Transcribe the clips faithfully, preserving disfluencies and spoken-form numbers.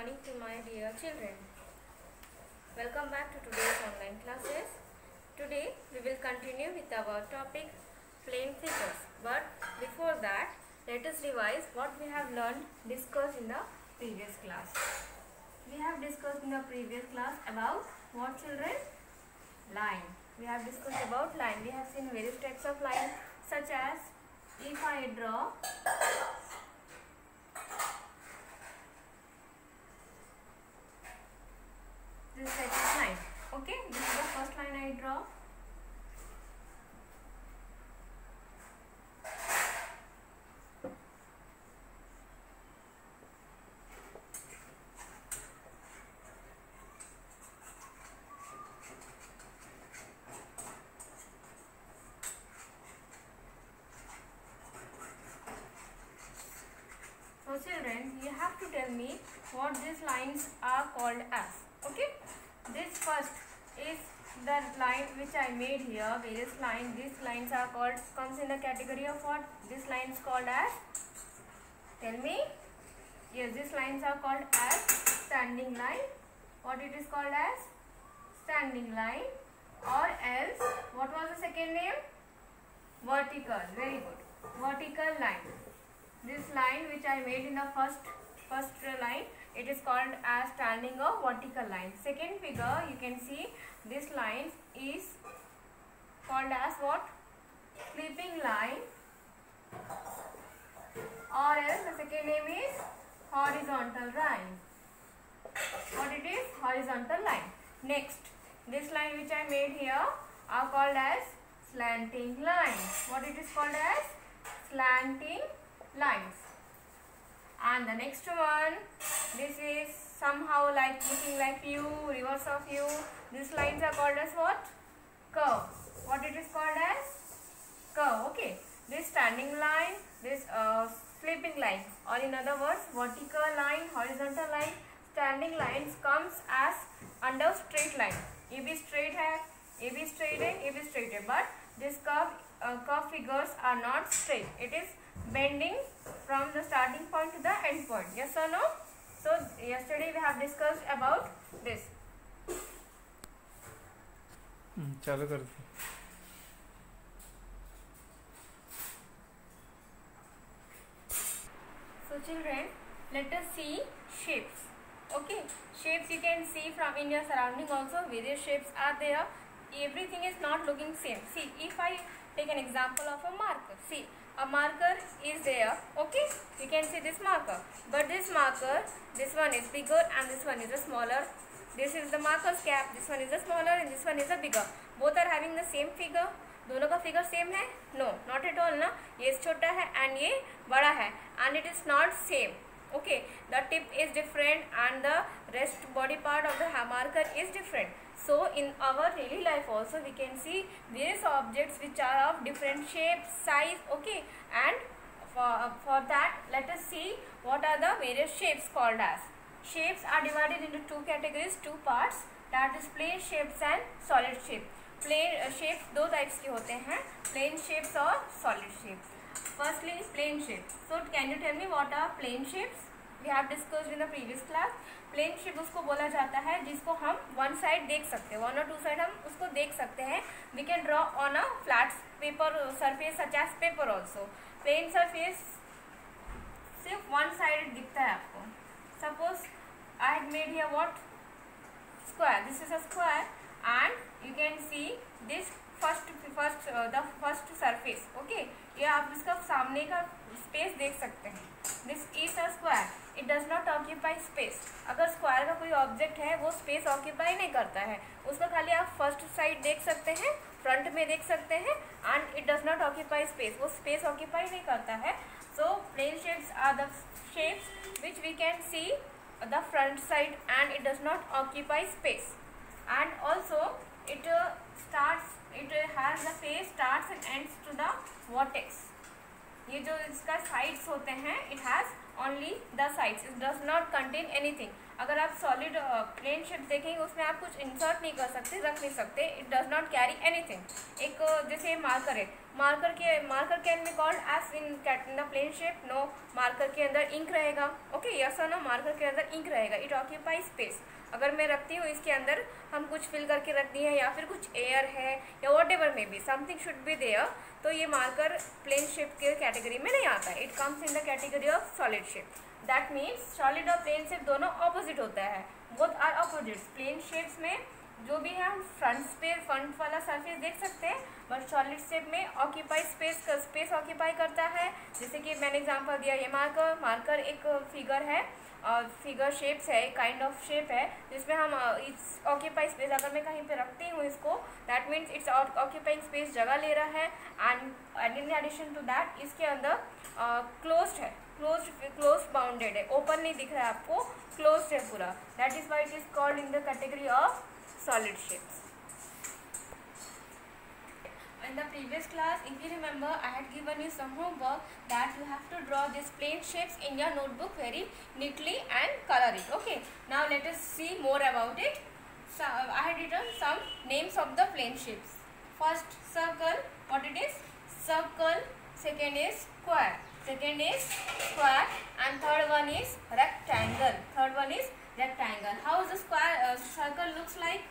morning to my dear children. Welcome back to today's online classes. Today we will continue with our topic plane figures. But before that, let us revise what we have learned, discussed in the previous class. We have discussed in the previous class about what, children? Line. We have discussed about line. We have seen various types of line, such as if I draw this type of line. Okay, this is the first line I draw. So children, you have to tell me what these lines are called as. Okay, this first is the line which I made here, various lines. These lines are called, comes in the category of what? This line is called as, tell me. Yes, these lines are called as standing line. What it is called as? Standing line. Or else, what was the second name? Vertical. Very good. Vertical line. This line which I made in the first first line, it is called as standing or vertical line. Second figure, you can see this line is called as what? Sleeping line, or else the second name is horizontal line. What it is? Horizontal line. Next, this line which I made here are called as slanting line. What it is called as? Slanting lines. And the next one, this is somehow like looking like U, reverse of U. These lines are called as what? Curve. What it is called as? Curve. Okay. This standing line, this uh, sleeping line, or in other words, vertical line, horizontal line, standing lines comes as under straight line. A B straight है, A B straight है, A B straight है. But this curve uh, curve figures are not straight. It is bending from the starting point to the end point. Yes or no? So yesterday we have discussed about this. चालू कर दो. So children, let us see shapes. Okay, shapes you can see from in your surrounding also. Various shapes are there. Everything is not looking same. See, if I take an example of a marker. See, a marker is there. Okay, you can see this marker, but this marker, this one is bigger and this one is a smaller. This is the marker's cap, this one is a smaller and this one is a bigger. Both are having the same figure. दोनों का figure same है? No, not at all ना. ये छोटा है and ये बड़ा है, and it is not same. Okay, the tip is different and the rest body part of the marker is different. So in our daily life also we can see various objects which are of different shape, size. Okay, and for, for that let us see what are the various shapes called as. Shapes are divided into two categories, two parts, that is plane shapes and solid shape. Plane uh, shapes दो types के होते हैं, plane shapes और solid shapes. Firstly is plane shapes. So can you tell me what are plane shapes? We have discussed in the previous class. Plane shape उसको बोला जाता है जिसको हम वन साइड देख सकते हैं, वन और टू साइड हम उसको देख सकते हैं. We can draw on a flat paper surface such as paper also. Plane surface सिर्फ वन साइड दिखता है आपको. Suppose I have made here what? Square. This is a square and you can see this first first the first surface. Okay, ये आप इसका सामने का space देख सकते हैं. This is a square. It does not occupy space. अगर square का कोई ऑब्जेक्ट है वो स्पेस ऑक्यूपाई नहीं करता है, उसका खाली आप फर्स्ट साइड देख सकते हैं, फ्रंट में देख सकते हैं, and it does not occupy space. वो स्पेस ऑक्यूपाई नहीं करता है. So plain shapes are the shapes which we can see the front side and it does not occupy space. And also it starts it has the face starts and ends to the vertex. ये जो इसका sides होते हैं, it has only the sides, it does not contain anything. अगर आप solid plane shape देखेंगे उसमें आप कुछ इंसर्ट नहीं कर सकते, रख नहीं सकते. It does not carry anything. एक जैसे मार्कर है, मार्कर के marker can be called as in in the plane shape? No, marker के अंदर इंक रहेगा. ओके, यस और नो, मार्कर के अंदर इंक रहेगा. It occupy space. अगर मैं रखती हूँ इसके अंदर हम कुछ फिल करके रख दिए हैं या फिर कुछ एयर है या whatever maybe, something should be there, तो ये मार्कर प्लेन शेप के कैटेगरी में नहीं आता है. It comes in the category of solid shape. That means solid और प्लेन शेप दोनों ऑपोजिट होता है. Both are opposites. Plane shapes में जो भी है हम फ्रंट पे फ्रंट वाला सरफेस देख सकते हैं, बट सॉलिड शेप में ऑक्यूपाई स्पेस स्पेस ऑक्यूपाई करता है. जैसे कि मैंने एग्जांपल दिया, ये मार्कर मार्कर एक फिगर है, फिगर शेप्स है, काइंड ऑफ शेप है जिसमें हम इट्स ऑक्यूपाई स्पेस. अगर मैं कहीं पे रखती हूँ इसको, that means it's occupying space जगह ले रहा है. And in addition to that इसके अंदर क्लोज्ड है, क्लोज क्लोज बाउंडेड है, ओपन नहीं दिख रहा है आपको, क्लोज्ड है पूरा. That is why it is called in the category of solid shapes. In the previous class, if you remember, I had given you some homework that you have to draw these plane shapes in your notebook very neatly and color it. Okay, now let us see more about it. So I had written some names of the plane shapes. First, circle. What it is? Circle. Second is square. Second is square. And third one is rectangle. Third one is rectangle. How is the square uh, circle looks like?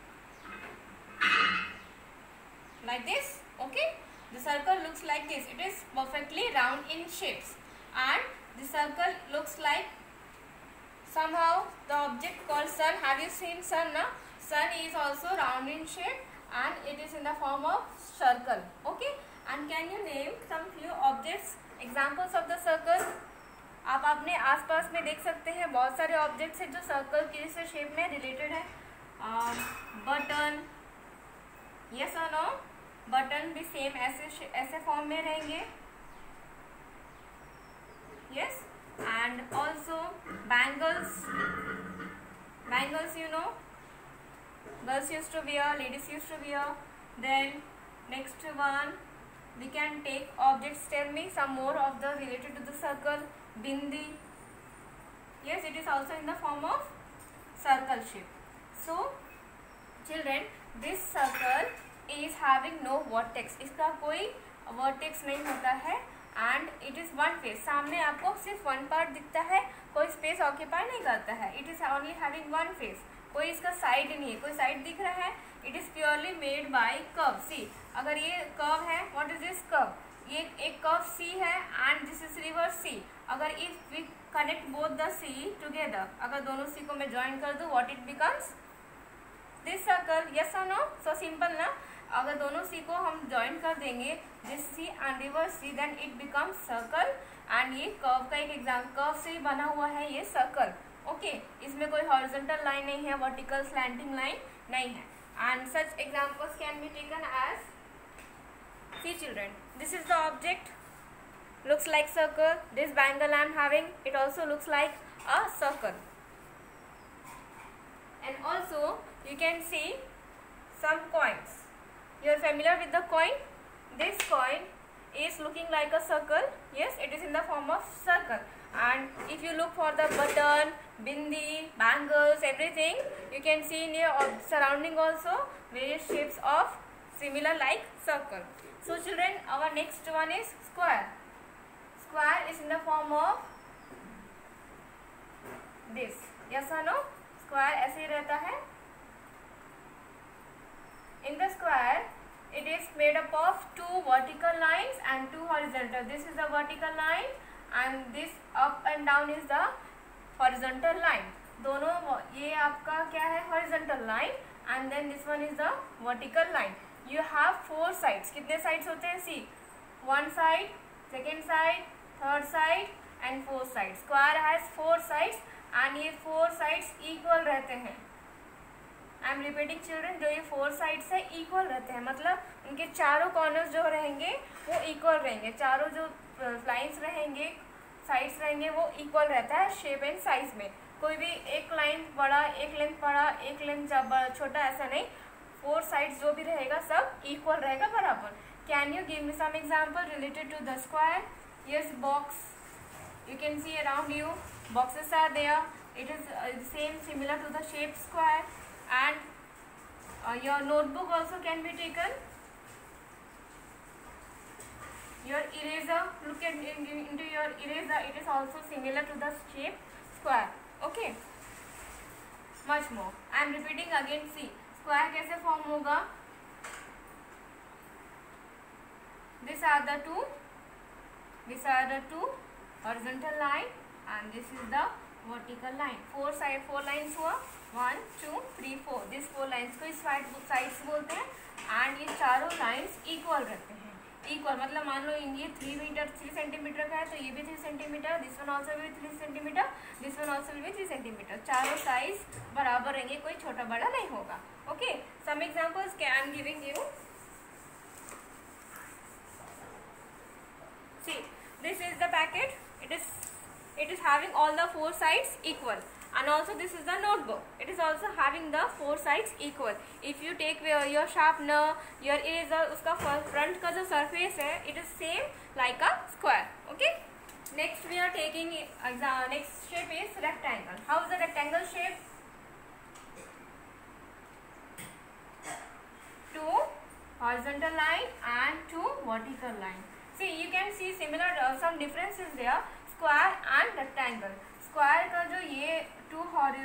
Like this. Okay, the circle looks like this. It is perfectly round in shapes, and the circle looks like somehow the object called sun. Have you seen sun? Na? Sun is also round in shape and it is in the form of circle. Okay, and can you name some few objects, examples of the circle? आप अपने आसपास में देख सकते हैं बहुत सारे objects हैं जो सर्कल की से शेप में रिलेटेड है. बटन, यस और नो, बटन भी सेम ऐसे ऐसे फॉर्म में रहेंगे. Yes, and also bangles. Bangles you know, girls use to wear, ladies use to wear. Then next one, we can take objects. Tell me some more of the related to the circle. Bindi, yes, it is also in the form of circle shape. So children, this circle is having no vertex. इसका कोई vertex नहीं होता है and it is one face. सामने आपको सिर्फ one part दिखता है, कोई space occupy नहीं करता है. It is only having one face. कोई इसका साइड नहीं है, कोई साइड दिख रहा है. It is purely made by curve. See, अगर ये कर्व है, व्हाट इज दिस कर्व? ये एक कर्व सी है and this is reverse C. अगर if we connect both the C together, अगर दोनों सी को मैं ज्वाइन कर दूं, what it becomes? This circle. Yes और नो? सो सिंपल ना. अगर दोनों सी को हम ज्वाइन कर देंगे, this C and reverse C, then it becomes circle. And ये कर्व का एक एग्जाम, कर्व से ही बना हुआ है ये सर्कल. ओके, इसमें कोई हॉरिजॉन्टल लाइन नहीं है, वर्टिकल स्लैंटिंग लाइन नहीं है. And such examples can be taken as, see children, this is the object, looks like circle. This bangle I am having, it also looks like a circle. And also you can see some coins. You are familiar with the coin? This coin is looking like a circle. Yes, it is in the form of circle. And if you look for the button, bindi, bangles, everything, you can see in your surrounding also various shapes of similar like circle. So children, our next one is square. Square is in the form of this. Yes or no? Square ऐसे ही रहता है. In the square, it is made up of two vertical lines and two horizontal. This is the vertical line and this up and down is the horizontal line. दोनों ये आपका क्या है? horizontal line and then this one is the vertical line. You have four sides. कितने sides होते हैं? See, one side, second side, third side and fourth side. Square has four sides and ये four sides equal रहते हैं. I am repeating children, जो ये four sides है equal रहते हैं, मतलब उनके चारों कॉर्नर्स जो रहेंगे वो इक्वल रहेंगे. चारों जो लाइंस रहेंगे, साइड्स रहेंगे, वो इक्वल रहता है शेप एंड साइज में. कोई भी एक लाइन बड़ा, एक लेंथ बड़ा, एक लेंथ छोटा, ऐसा नहीं. फोर साइड्स जो भी रहेगा सब इक्वल रहेगा, बराबर. Can you give me some example related to the square? Yes, box. You can see around you boxes are there. It is uh, same similar to the shape square. And uh, your notebook also can be taken. your eraser, look at in, into your eraser, it is also similar to the shape square. Okay, much more. I am repeating again. See, square कैसे form होगा? These are the two, these are the two horizontal line and this is the vertical line. Four side, four lines हुआ. One, two, three, four. This four lines को इस sides बोलते हैं and ये चारों lines equal रहते हैं. Equal मतलब मान लो ये थ्री मीटर थ्री सेंटीमीटर का है तो ये भी three centimetre, this one also भी three centimetre, this one also भी थ्री सेंटीमीटर. चारों साइज बराबर रहेंगे, कोई छोटा बड़ा नहीं होगा. ओके, सम एग्जांपल्स के I am giving you. See, this is the packet. It is it is having all the four sides equal, and also this is the notebook. It is also having the four sides equal. If you take your sharpener, your eraser, उसका front का जो surface है, it is same like a square. Okay. Next we are taking uh, next shape is rectangle. How is the rectangle shape? Two horizontal line and two vertical line. See, you can see similar uh, some differences there. Square and rectangle. Square का जो ये to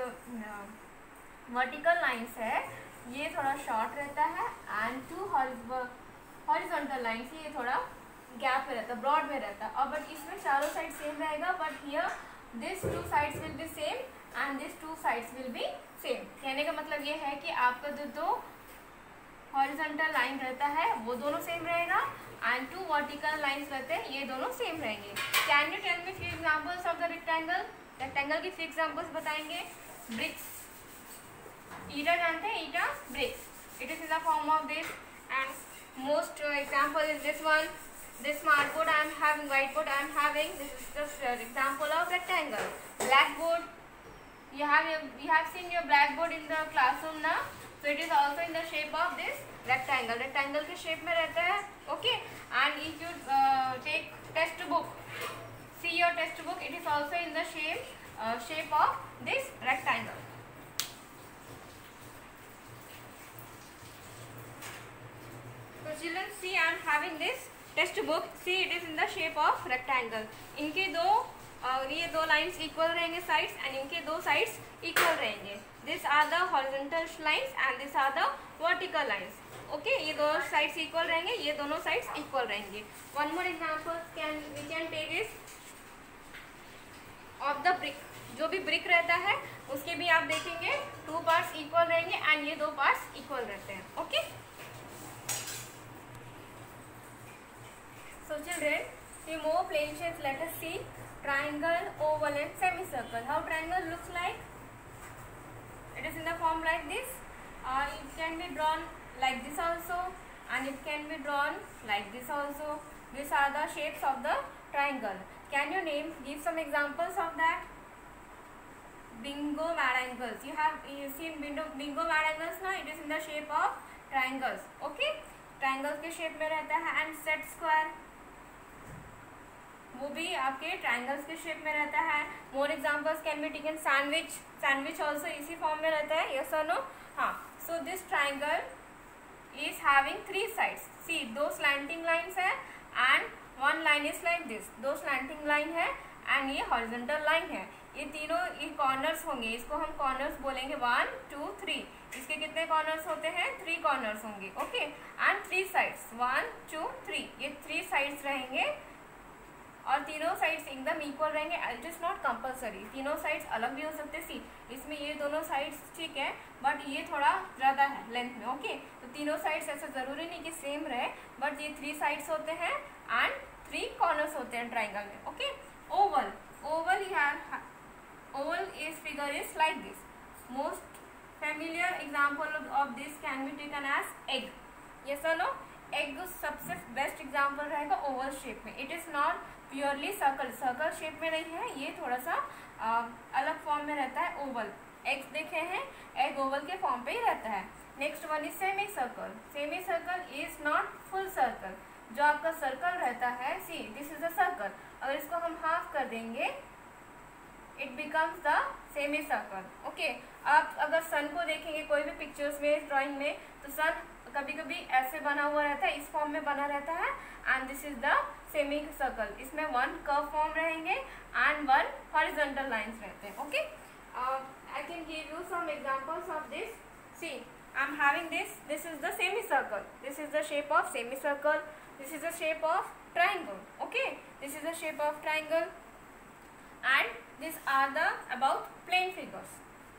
vertical lines है ये थोड़ा short रहता है and to horizontal lines ये थोड़ा गैप में रहता है, ब्रॉड में रहता है. और बट इसमें चारों साइड सेम रहेगा, but here this two sides will be same and this two sides will be same. कहने का मतलब ये है कि आपका जो दो हॉरिजॉन्टल लाइन रहता है वो दोनों सेम रहेगा and two vertical lines रहते हैं ये दोनों सेम रहेंगे. Can you tell me few examples of the rectangle? rectangle की few examples बताएंगे. bricks, ईटा जानते हैं, ईटा, bricks. It is in the form of this and most uh, example is this one. This smartboard I am having, whiteboard I am having. This is just uh, example of rectangle. Blackboard, you have you have seen your blackboard in the classroom now. So it is also in the shape of this rectangle. rectangle के shape में रहता है. Okay, and if you uh, take test book, see your test book, it is also in the shape uh, shape of this rectangle. So children, see I am having this test book. See, it is in the shape of rectangle. इनके दो और ये दो lines equal रहेंगे sides and इनके दो sides equal रहेंगे. This are the horizontal lines and this are the vertical lines. Okay, ये दोनों साइड्स इक्वल रहेंगे, ये दोनों साइड्स इक्वल रहेंगे. One more example can we can take is of the brick. जो भी ब्रिक रहता है उसके भी आप देखेंगे टू पार्ट्स इक्वल रहेंगे एंड ये दो पार्ट्स इक्वल रहते हैं. Okay, so children, few more plane shapes. Let us see triangle, oval and semicircle. How triangle looks like? It is in the form like this. Uh, it can be drawn like this also and it can be drawn like this also. These are the shapes of the triangle. Can you name, give some examples of that? Bingo mad angles. You have you seen bingo, bingo mad angles now? It is in the shape of triangles. Okay, triangles के shape में रहता है. And set square, वो भी आपके triangles के shape में रहता है. More examples can be taken. Sandwich, sandwich also इसी फॉर्म में रहता है. यस और नो? हाँ. So this triangle is having three sides. See, दो स्लैंटिंग लाइंस है and one line is like this. दो स्लैंटिंग लाइन है एंड ये हॉरिजॉन्टल लाइन है. ये तीनों ये कॉर्नर्स होंगे, इसको हम कॉर्नर्स बोलेंगे. One two three. इसके कितने कॉर्नर्स होते हैं? थ्री कॉर्नर्स होंगे. Okay, and three sides. One two three. ये थ्री साइड्स रहेंगे और तीनों साइड्स एकदम इक्वल रहेंगे. इट इज नॉट कंपलसरी, तीनों साइड्स अलग भी हो सकते. सी, इसमें ये दोनों साइड्स ठीक है बट ये थोड़ा ज़्यादा है लेंथ में. ओके, तो तीनों साइड्स ऐसा ज़रूरी नहीं कि सेम रहे, बट ये थ्री साइड्स होते हैं एंड थ्री कॉर्नर्स होते हैं ट्राइंगल में. ओके, ओवल, ओवल यहाँ oval is figure is like this. Most familiar example of this can be taken as egg. Yes और नो? एग सबसे बेस्ट एग्जाम्पल रहेगा ओवल शेप में. It is not purely circle, circle shape में नहीं है, ये थोड़ा सा आ, अलग फॉर्म में रहता है. ओवल एग्स देखे हैं, एग ओवल के फॉर्म पे ही रहता है. Next one is semi circle. Semi circle is not full circle. जो आपका सर्कल रहता है, see this is a circle, अगर इसको हम हाफ कर देंगे it becomes the semi circle. Okay, आप अगर सन को देखेंगे कोई भी पिक्चर्स में, ड्राइंग में, तो सन कभी कभी ऐसे बना हुआ रहता है, इस फॉर्म में बना रहता है, and this is the semi circle. इसमें वन कर्व फॉर्म रहेंगे एंड वन हॉरिजॉन्टल लाइंस रहते हैं. Okay, I can give you some examples of this. See, I am having this. This is the semi circle. This is the shape of semi circle. This is the shape of triangle. Okay, this is the shape of triangle, and these are the about plane figures.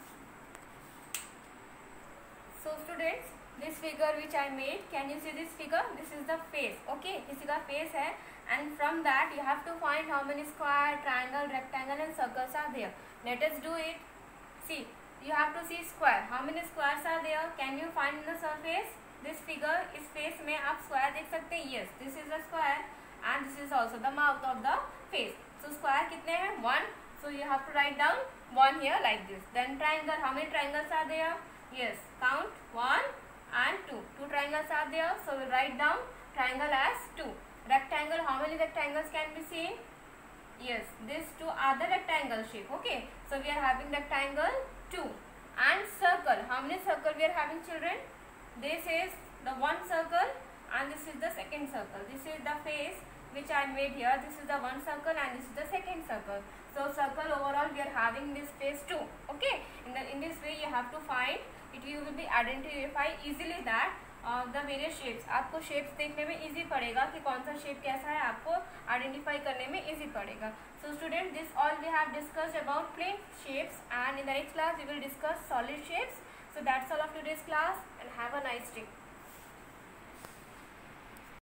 So students, this figure which I made, can you see this figure? This is the face. Okay, किसी का face है, and from that you have to find how many square, triangle, rectangle and circles are there. Let us do it. See, you have to see square. How many squares are there? Can you find the surface? This figure, इस face में आप square देख सकते हैं. Yes, this is the square and this is also the mouth of the face. So square कितने हैं? One. So you have to write down one here like this. Then triangle, how many triangles are there? Yes, count one and two. Two triangles are there, so we write down triangle as two. Rectangle, how many rectangles can be seen? Yes, these two are the rectangle shape. Okay, so we are having rectangle two. And circle, how many circle we are having, children? This is the one circle and this is the second circle. This is the face which I made here. This is the one circle and this is the second circle. So circle overall we are having this face two. Okay, in the in this way you have to find it. You will be identify easily that uh, the various shapes. आपको shapes देखने में easy पड़ेगा कि कौन सा shape कैसा है, आपको identify करने में easy पड़ेगा. So student, this all we have discussed about plane shapes, and in the next class we will discuss solid shapes. So that's all of today's class, and have a nice day.